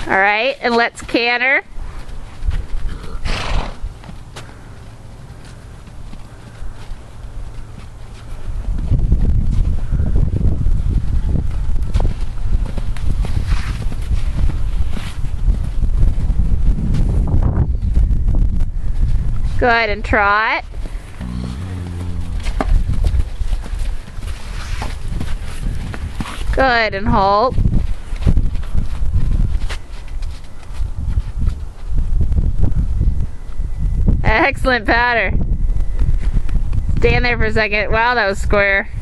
Alright, and let's canter. Good, and trot. Good, and halt. Excellent patter. Stand there for a second. Wow, that was square.